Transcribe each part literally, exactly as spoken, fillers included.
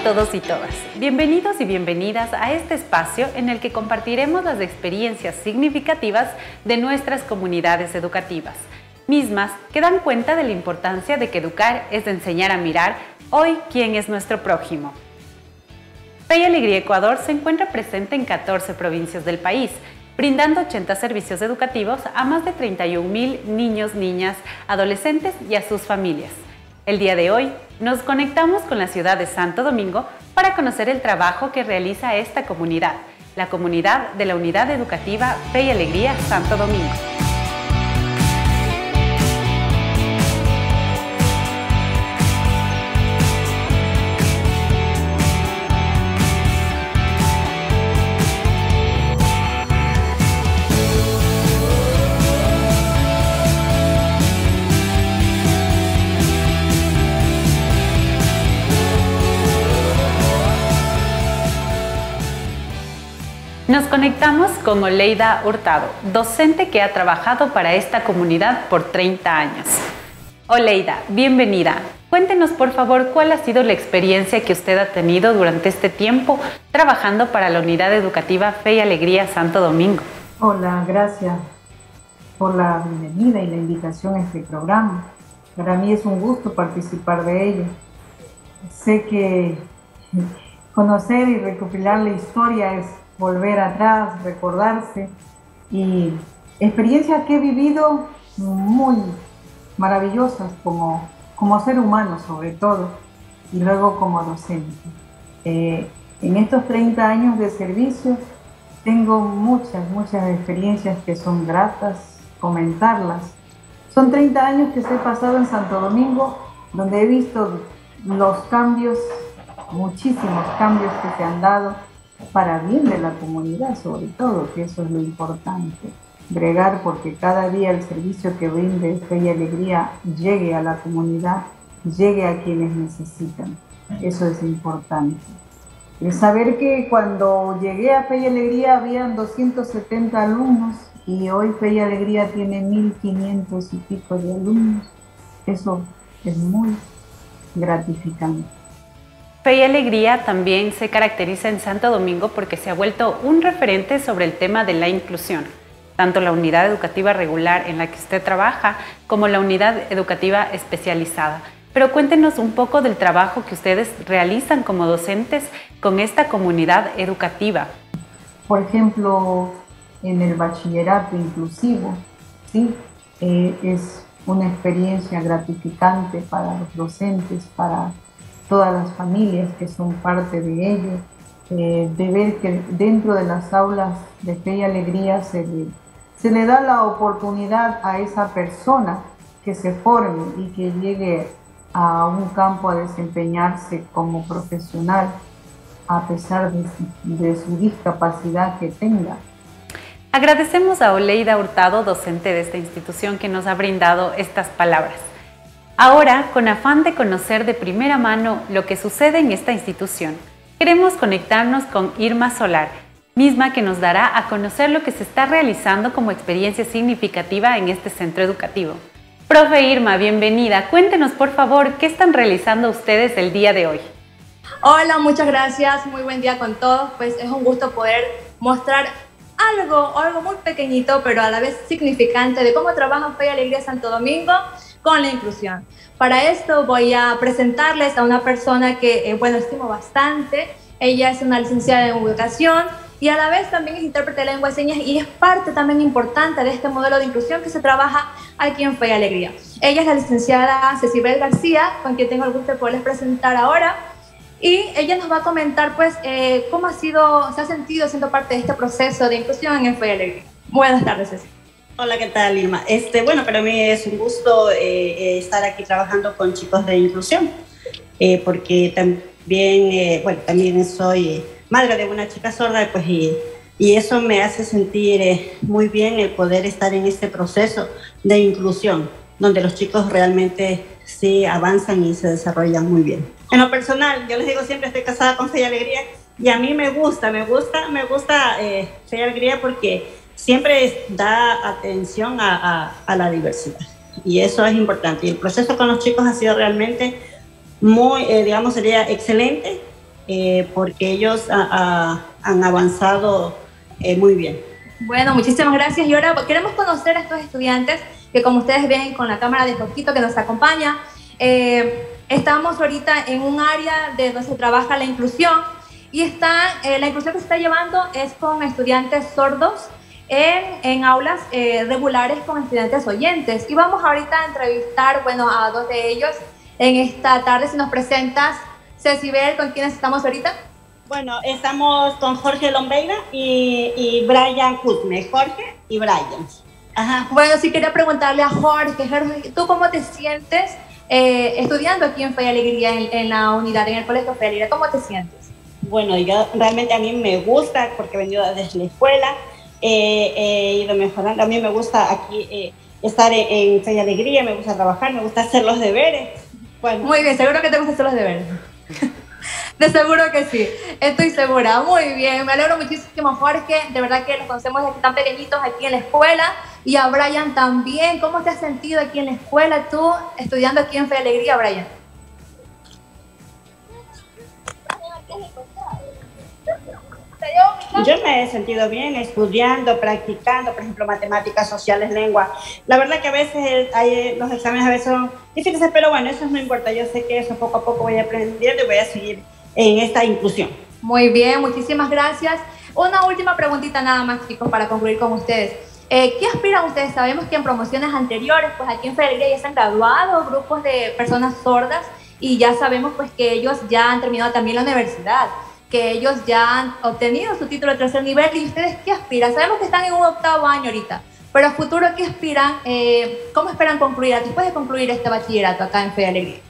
todos y todas. Bienvenidos y bienvenidas a este espacio en el que compartiremos las experiencias significativas de nuestras comunidades educativas, mismas que dan cuenta de la importancia de que educar es de enseñar a mirar hoy quién es nuestro prójimo. Fe y Alegría Ecuador se encuentra presente en catorce provincias del país, brindando ochenta servicios educativos a más de treinta y un mil niños, niñas, adolescentes y a sus familias. El día de hoy nos conectamos con la ciudad de Santo Domingo para conocer el trabajo que realiza esta comunidad, la comunidad de la Unidad Educativa Fe y Alegría Santo Domingo. Nos conectamos con Oleida Hurtado, docente que ha trabajado para esta comunidad por treinta años. Oleida, bienvenida. Cuéntenos por favor cuál ha sido la experiencia que usted ha tenido durante este tiempo trabajando para la Unidad Educativa Fe y Alegría Santo Domingo. Hola, gracias por la bienvenida y la invitación a este programa. Para mí es un gusto participar de ello. Sé que conocer y recopilar la historia es volver atrás, recordarse, y experiencias que he vivido muy maravillosas como, como ser humano sobre todo, y luego como docente. Eh, en estos treinta años de servicio tengo muchas, muchas experiencias que son gratas comentarlas. Son treinta años que se he pasado en Santo Domingo, donde he visto los cambios, muchísimos cambios que se han dado para bien de la comunidad, sobre todo, que eso es lo importante. Bregar porque cada día el servicio que brinde Fe y Alegría llegue a la comunidad, llegue a quienes necesitan. Eso es importante. El saber que cuando llegué a Fe y Alegría habían doscientos setenta alumnos y hoy Fe y Alegría tiene mil quinientos y pico de alumnos, eso es muy gratificante. Fe y Alegría también se caracteriza en Santo Domingo porque se ha vuelto un referente sobre el tema de la inclusión. Tanto la unidad educativa regular en la que usted trabaja como la unidad educativa especializada. Pero cuéntenos un poco del trabajo que ustedes realizan como docentes con esta comunidad educativa. Por ejemplo, en el bachillerato inclusivo, ¿sí? Eh, es una experiencia gratificante para los docentes, para todas las familias que son parte de ello, eh, de ver que dentro de las aulas de Fe y Alegría se le, se le da la oportunidad a esa persona que se forme y que llegue a un campo a desempeñarse como profesional a pesar de, de su discapacidad que tenga. Agradecemos a Oleida Hurtado, docente de esta institución, que nos ha brindado estas palabras. Ahora, con afán de conocer de primera mano lo que sucede en esta institución, queremos conectarnos con Irma Solar, misma que nos dará a conocer lo que se está realizando como experiencia significativa en este centro educativo. Profe Irma, bienvenida. Cuéntenos, por favor, ¿qué están realizando ustedes el día de hoy? Hola, muchas gracias. Muy buen día con todos. Pues es un gusto poder mostrar algo, algo muy pequeñito, pero a la vez significante de cómo trabaja Fe y Alegría Santo Domingo con la inclusión. Para esto voy a presentarles a una persona que, eh, bueno, estimo bastante. Ella es una licenciada en educación y a la vez también es intérprete de lengua de señas y es parte también importante de este modelo de inclusión que se trabaja aquí en Fe y Alegría. Ella es la licenciada Cecibel García, con quien tengo el gusto de poderles presentar ahora. Y ella nos va a comentar, pues, eh, cómo ha sido, se ha sentido siendo parte de este proceso de inclusión en Fe y Alegría. Buenas tardes, Ceci. Hola, ¿qué tal, Irma? Este, bueno, para mí es un gusto eh, estar aquí trabajando con chicos de inclusión, eh, porque también, eh, bueno, también soy madre de una chica sorda, pues, y, y eso me hace sentir eh, muy bien el poder estar en este proceso de inclusión, donde los chicos realmente sí avanzan y se desarrollan muy bien. En lo personal, yo les digo siempre, estoy casada con Fe y Alegría, y a mí me gusta, me gusta, me gusta eh, Fe y Alegría porque siempre da atención a, a, a la diversidad y eso es importante. Y el proceso con los chicos ha sido realmente muy, eh, digamos, sería excelente eh, porque ellos a, a, han avanzado eh, muy bien. Bueno, muchísimas gracias. Y ahora queremos conocer a estos estudiantes que, como ustedes ven con la cámara de Jorgito que nos acompaña, eh, estamos ahorita en un área de donde se trabaja la inclusión y está, eh, la inclusión que se está llevando es con estudiantes sordos en, en aulas eh, regulares con estudiantes oyentes. Y vamos ahorita a entrevistar, bueno, a dos de ellos en esta tarde. Si nos presentas, Cecibel, ¿con quiénes estamos ahorita? Bueno, estamos con Jorge Lombeira y, y Brian Kuzme. Jorge y Brian. Ajá. Bueno, sí quería preguntarle a Jorge, Jorge, ¿tú cómo te sientes eh, estudiando aquí en Fe y Alegría, en, en la unidad, en el Colegio Fe y Alegría? ¿Cómo te sientes? Bueno, yo realmente a mí me gusta porque he venido desde la escuela, eh, he ido mejorando. A mí me gusta aquí eh, estar en, en Fe y Alegría, me gusta trabajar, me gusta hacer los deberes. Bueno. Muy bien, seguro que te gusta hacer los deberes. De seguro que sí, estoy segura. Muy bien, me alegro muchísimo, Jorge. De verdad que los conocemos desde que están pequeñitos aquí en la escuela. Y a Brian también. ¿Cómo te has sentido aquí en la escuela, tú, estudiando aquí en Fe y Alegría, Brian? Yo me he sentido bien estudiando, practicando, por ejemplo, matemáticas, sociales, lengua. La verdad que a veces hay, los exámenes a veces son difíciles, pero bueno, eso no importa. Yo sé que eso poco a poco voy aprendiendo y voy a seguir en esta inclusión. Muy bien, muchísimas gracias. Una última preguntita nada más, chicos, para concluir con ustedes. Eh, ¿Qué aspiran ustedes? Sabemos que en promociones anteriores, pues aquí en Fe y Alegría ya se han graduado grupos de personas sordas y ya sabemos pues que ellos ya han terminado también la universidad, que ellos ya han obtenido su título de tercer nivel. ¿Y ustedes qué aspiran? Sabemos que están en un octavo año ahorita, pero a futuro, ¿qué aspiran? Eh, ¿Cómo esperan concluir, después de concluir este bachillerato acá en Fe y Alegría?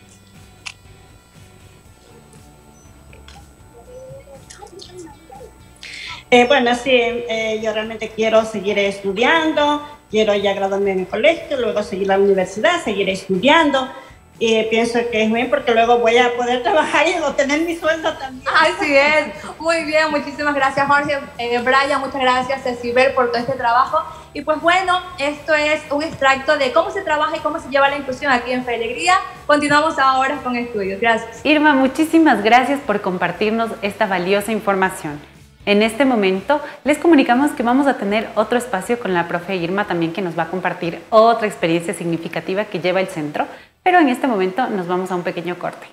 Eh, bueno, sí, eh, yo realmente quiero seguir estudiando, quiero ya graduarme en el colegio, luego seguir la universidad, seguir estudiando. Y eh, pienso que es bien porque luego voy a poder trabajar y obtener mi sueldo también. Así es. Muy bien, muchísimas gracias, Jorge. Eh, Brian, muchas gracias, Cecibel, por todo este trabajo. Y pues bueno, esto es un extracto de cómo se trabaja y cómo se lleva la inclusión aquí en Fe y Alegría. Continuamos ahora con estudios. Gracias. Irma, muchísimas gracias por compartirnos esta valiosa información. En este momento les comunicamos que vamos a tener otro espacio con la profe Irma también, que nos va a compartir otra experiencia significativa que lleva el centro, pero en este momento nos vamos a un pequeño corte.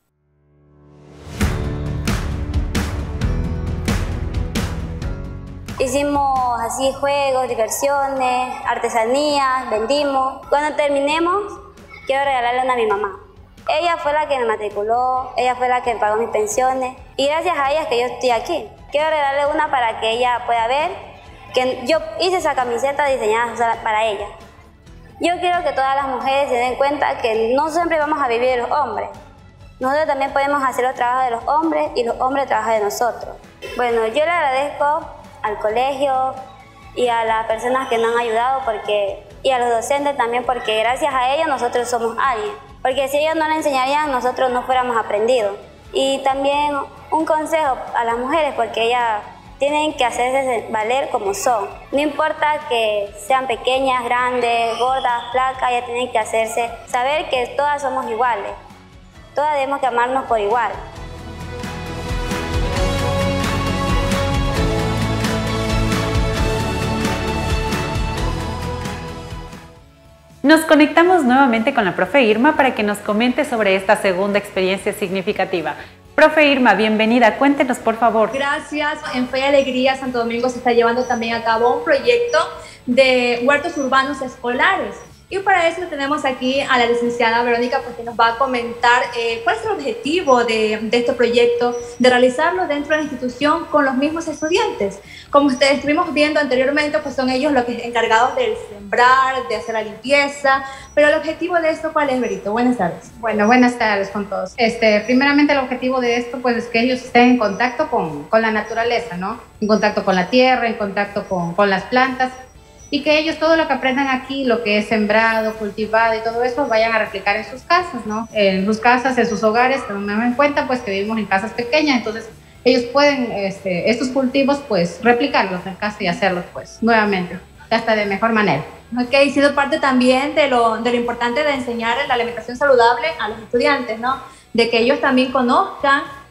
Hicimos así juegos, diversiones, artesanías, vendimos. Cuando terminemos, quiero regalarle una a mi mamá. Ella fue la que me matriculó, ella fue la que pagó mis pensiones y gracias a ella es que yo estoy aquí. Quiero regalarle una para que ella pueda ver que yo hice esa camiseta diseñada para ella. Yo quiero que todas las mujeres se den cuenta que no siempre vamos a vivir de los hombres. Nosotros también podemos hacer los trabajos de los hombres y los hombres trabajan de nosotros. Bueno, yo le agradezco al colegio y a las personas que nos han ayudado porque, y a los docentes también, porque gracias a ellos nosotros somos alguien. Porque si ellos no le enseñarían, nosotros no fuéramos aprendidos. Y también un consejo a las mujeres, porque ellas tienen que hacerse valer como son. No importa que sean pequeñas, grandes, gordas, flacas, ellas tienen que hacerse saber que todas somos iguales. Todas debemos que amarnos por igual. Nos conectamos nuevamente con la profe Irma para que nos comente sobre esta segunda experiencia significativa. Profe Irma, bienvenida. Cuéntenos, por favor. Gracias. En Fe y Alegría Santo Domingo se está llevando también a cabo un proyecto de huertos urbanos escolares. Y para eso tenemos aquí a la licenciada Verónica, pues, que nos va a comentar eh, cuál es el objetivo de, de este proyecto, de realizarlo dentro de la institución con los mismos estudiantes. Como ustedes estuvimos viendo anteriormente, pues son ellos los que encargados de sembrar, de hacer la limpieza. Pero el objetivo de esto, ¿cuál es, Berito? Buenas tardes. Bueno, buenas tardes con todos. Este, primeramente el objetivo de esto, pues, es que ellos estén en contacto con, con la naturaleza, ¿no? En contacto con la tierra, en contacto con, con las plantas. Y que ellos todo lo que aprendan aquí, lo que es sembrado, cultivado y todo eso, vayan a replicar en sus casas, ¿no? En sus casas, en sus hogares, tomemos en cuenta pues que vivimos en casas pequeñas, entonces ellos pueden, este, estos cultivos, pues replicarlos en casa y hacerlos pues nuevamente, hasta de mejor manera. Ok, y sido parte también de lo, de lo importante de enseñar la alimentación saludable a los estudiantes, ¿no? De que ellos también conozcan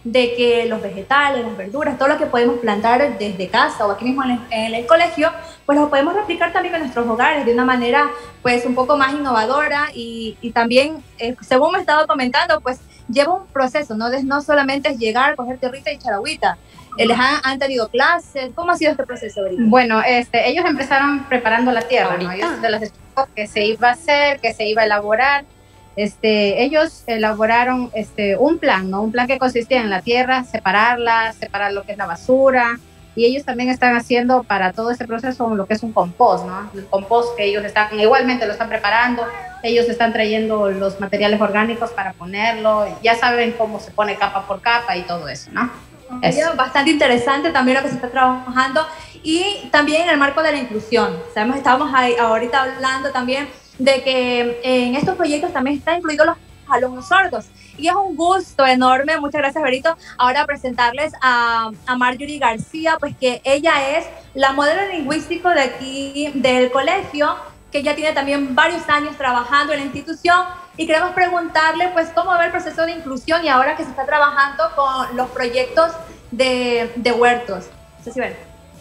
de que los vegetales, las verduras, todo lo que podemos plantar desde casa o aquí mismo en el, en el colegio, pues lo podemos replicar también en nuestros hogares de una manera pues un poco más innovadora y, y también, eh, según me he estado comentando, pues lleva un proceso, ¿no? No solamente es llegar, coger tierrita y echar agüita. ¿Les han, han tenido clases? ¿Cómo ha sido este proceso ahorita? Bueno, este, ellos empezaron preparando la tierra, ¿no? Ellos se les explicó que se iba a hacer, que se iba a elaborar. Este, ellos elaboraron este, un plan, ¿no? Un plan que consistía en la tierra, separarla, separar lo que es la basura, y ellos también están haciendo para todo este proceso lo que es un compost, ¿no? El compost que ellos están, igualmente lo están preparando, ellos están trayendo los materiales orgánicos para ponerlo, ya saben cómo se pone capa por capa y todo eso, ¿no? Es bastante interesante también lo que se está trabajando y también en el marco de la inclusión. Sabemos, estábamos ahí, ahorita hablando también de que en estos proyectos también están incluidos los alumnos sordos. Y es un gusto enorme, muchas gracias Berito, ahora presentarles a, a Marjorie García, pues que ella es la modelo lingüístico de aquí del colegio, que ya tiene también varios años trabajando en la institución y queremos preguntarle pues cómo va el proceso de inclusión y ahora que se está trabajando con los proyectos de, de huertos. Cecibel.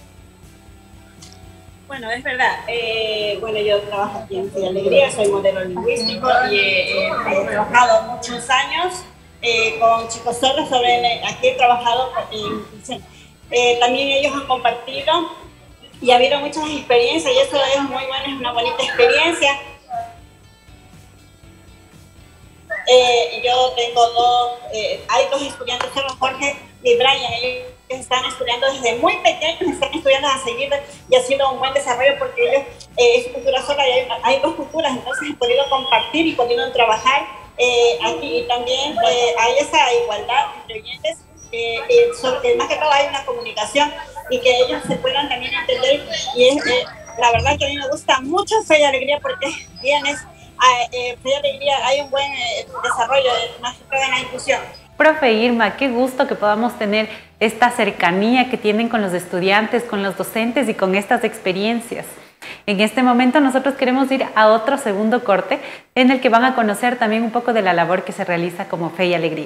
Bueno, es verdad. Eh, bueno, yo trabajo aquí en Fey Alegría, soy modelo lingüístico y eh, he trabajado muchos años eh, con chicos sordos. Sobre, aquí he trabajado en inclusión. Eh, también ellos han compartido y ha habido muchas experiencias y eso es muy bueno, es una bonita experiencia. Eh, yo tengo dos, eh, hay dos estudiantes, Jorge y Brian, ellos están estudiando desde muy pequeños, están estudiando a seguir y ha sido un buen desarrollo porque ellos, eh, es cultura sola y hay, hay dos culturas, entonces he podido compartir y podido trabajar eh, aquí y también eh, hay esa igualdad entre oyentes, eh, eh, sobre, más que todo hay una comunicación y que ellos se puedan también entender y es, eh, la verdad que a mí me gusta mucho Fey Alegría porque tienes eh, Fey Alegría, hay un buen eh, desarrollo más que todo en la inclusión. Profe Irma, qué gusto que podamos tener esta cercanía que tienen con los estudiantes, con los docentes y con estas experiencias. En este momento nosotros queremos ir a otro segundo corte en el que van a conocer también un poco de la labor que se realiza como Fey Alegría.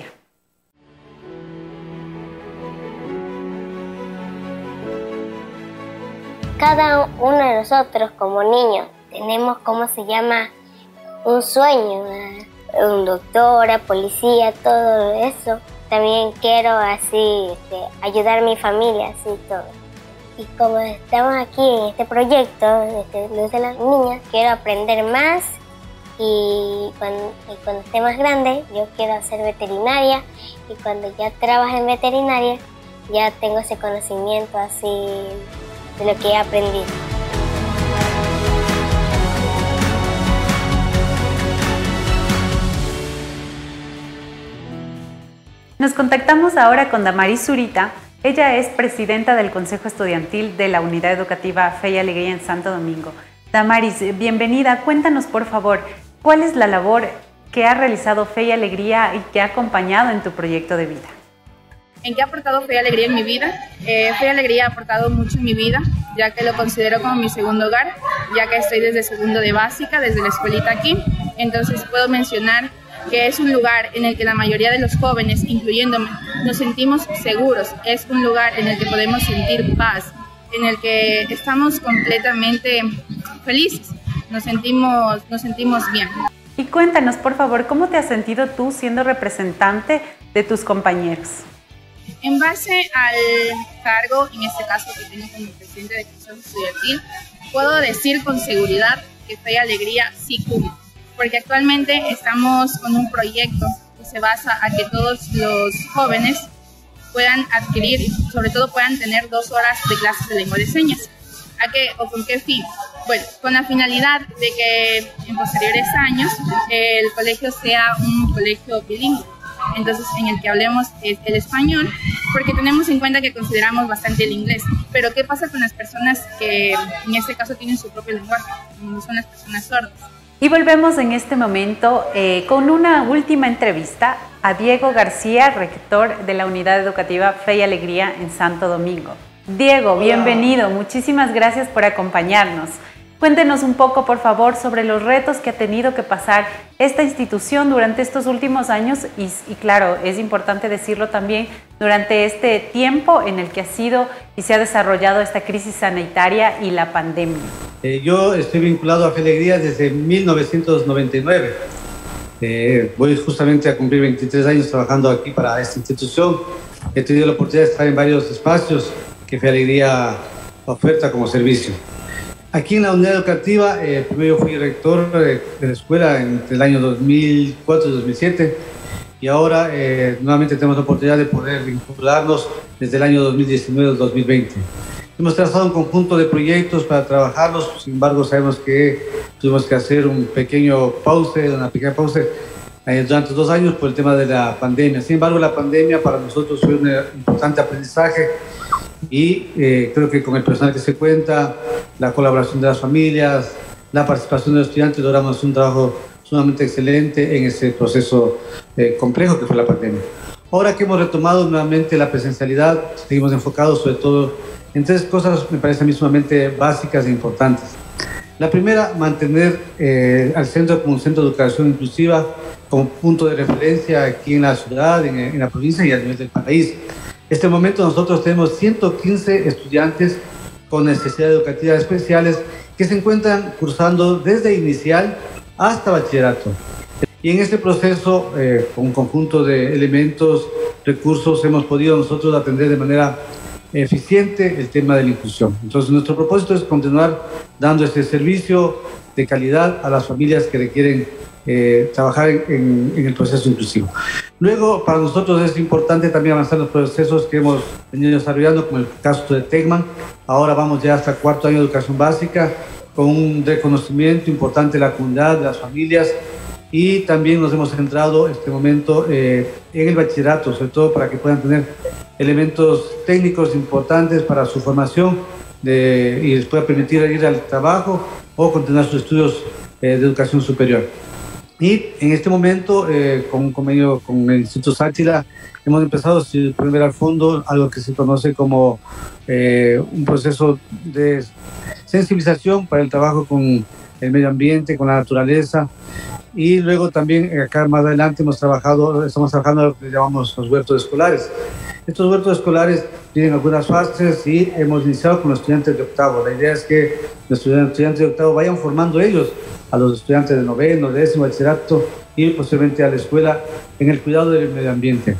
Cada uno de nosotros como niños tenemos, ¿cómo se llama? Un sueño, ¿verdad? Un doctora, policía, todo eso. También quiero así este, ayudar a mi familia, así todo. Y como estamos aquí en este proyecto, este, Luz de las Niñas, quiero aprender más y cuando, y cuando esté más grande yo quiero ser veterinaria y cuando ya trabaje en veterinaria ya tengo ese conocimiento así de lo que he aprendido. Nos contactamos ahora con Damaris Zurita. Ella es presidenta del Consejo Estudiantil de la Unidad Educativa Fey Alegría en Santo Domingo. Damaris, bienvenida. Cuéntanos, por favor, ¿cuál es la labor que ha realizado Fey Alegría y que ha acompañado en tu proyecto de vida? ¿En qué ha aportado Fey Alegría en mi vida? Eh, Fey Alegría ha aportado mucho en mi vida, ya que lo considero como mi segundo hogar, ya que estoy desde segundo de básica, desde la escuelita aquí. Entonces puedo mencionar que es un lugar en el que la mayoría de los jóvenes, incluyéndome, nos sentimos seguros. Es un lugar en el que podemos sentir paz, en el que estamos completamente felices, nos sentimos, nos sentimos bien. Y cuéntanos, por favor, ¿cómo te has sentido tú siendo representante de tus compañeros? En base al cargo, en este caso que tengo como presidente del Consejo Estudiantil, puedo decir con seguridad que Fey Alegría sí cumple. Porque actualmente estamos con un proyecto que se basa a que todos los jóvenes puedan adquirir, sobre todo puedan tener dos horas de clases de lengua de señas. ¿A qué o con qué fin? Bueno, con la finalidad de que en posteriores años el colegio sea un colegio bilingüe, entonces en el que hablemos el español, porque tenemos en cuenta que consideramos bastante el inglés. Pero ¿qué pasa con las personas que en este caso tienen su propio lenguaje? Son las personas sordas. Y volvemos en este momento eh, con una última entrevista a Diego García, rector de la Unidad Educativa Fey Alegría en Santo Domingo. Diego, bienvenido, muchísimas gracias por acompañarnos. Cuéntenos un poco, por favor, sobre los retos que ha tenido que pasar esta institución durante estos últimos años y, y claro, es importante decirlo también, durante este tiempo en el que ha sido y se ha desarrollado esta crisis sanitaria y la pandemia. Eh, yo estoy vinculado a Fe y Alegría desde mil novecientos noventa y nueve. Eh, voy justamente a cumplir veintitrés años trabajando aquí para esta institución. He tenido la oportunidad de estar en varios espacios que Fe y Alegría oferta como servicio. Aquí en la unidad educativa, eh, primero yo fui rector de, de la escuela entre el año dos mil cuatro y dos mil siete y ahora eh, nuevamente tenemos la oportunidad de poder vincularnos desde el año dos mil diecinueve al dos mil veinte. Hemos trazado un conjunto de proyectos para trabajarlos, sin embargo sabemos que tuvimos que hacer un pequeño pause, una pequeña pausa eh, durante dos años por el tema de la pandemia. Sin embargo, la pandemia para nosotros fue un importante aprendizaje y eh, creo que con el personal que se cuenta, la colaboración de las familias, la participación de los estudiantes, logramos un trabajo sumamente excelente en ese proceso eh, complejo que fue la pandemia. Ahora que hemos retomado nuevamente la presencialidad, seguimos enfocados sobre todo en tres cosas, me parecen a mí sumamente básicas e importantes. La primera, mantener eh, al centro como un centro de educación inclusiva, como punto de referencia aquí en la ciudad, en, en la provincia y a nivel del país. En este momento nosotros tenemos ciento quince estudiantes con necesidades educativas especiales que se encuentran cursando desde inicial hasta bachillerato. Y en este proceso, eh, con un conjunto de elementos, recursos, hemos podido nosotros atender de manera eficiente el tema de la inclusión. Entonces, nuestro propósito es continuar dando este servicio de calidad a las familias que requieren eh, trabajar en, en el proceso inclusivo. Luego, para nosotros es importante también avanzar en los procesos que hemos venido desarrollando, como el caso de Tecman. Ahora vamos ya hasta cuarto año de educación básica, con un reconocimiento importante de la comunidad, de las familias, y también nos hemos centrado en este momento eh, en el bachillerato, sobre todo para que puedan tener elementos técnicos importantes para su formación de, y les pueda permitir ir al trabajo o continuar sus estudios eh, de educación superior. Y en este momento, eh, con un convenio con el Instituto Sáchila, hemos empezado, si pueden ver al fondo, algo que se conoce como eh, un proceso de sensibilización para el trabajo con el medio ambiente, con la naturaleza. Y luego también acá más adelante hemos trabajado, estamos trabajando en lo que llamamos los huertos escolares. Estos huertos escolares tienen algunas fases y hemos iniciado con los estudiantes de octavo. La idea es que los estudiantes de octavo vayan formando ellos a los estudiantes de noveno, décimo, bachillerato y posteriormente a la escuela en el cuidado del medio ambiente.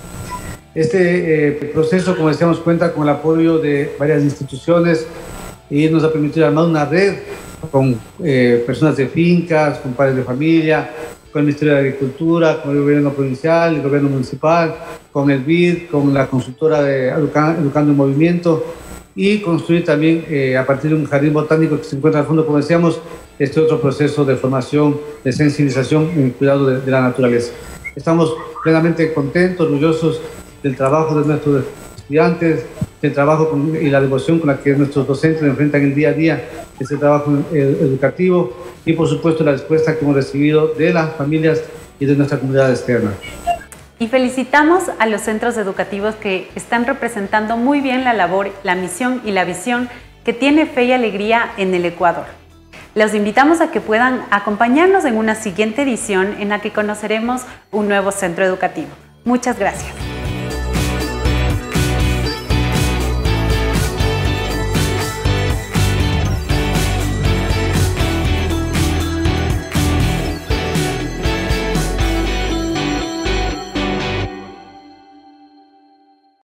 Este eh, proceso, como decíamos, cuenta con el apoyo de varias instituciones y nos ha permitido armar una red con eh, personas de fincas, con padres de familia, con el Ministerio de Agricultura, con el gobierno provincial, el gobierno municipal, con el B I D, con la consultora de Educa Educando en Movimiento y construir también eh, a partir de un jardín botánico que se encuentra al fondo, como decíamos, este otro proceso de formación, de sensibilización en el cuidado de, de la naturaleza. Estamos plenamente contentos, orgullosos del trabajo de nuestros estudiantes, del trabajo con, y la devoción con la que nuestros docentes enfrentan el día a día este trabajo ed educativo y por supuesto la respuesta que hemos recibido de las familias y de nuestra comunidad externa. Y felicitamos a los centros educativos que están representando muy bien la labor, la misión y la visión que tiene Fe y Alegría en el Ecuador. Los invitamos a que puedan acompañarnos en una siguiente edición en la que conoceremos un nuevo centro educativo. Muchas gracias.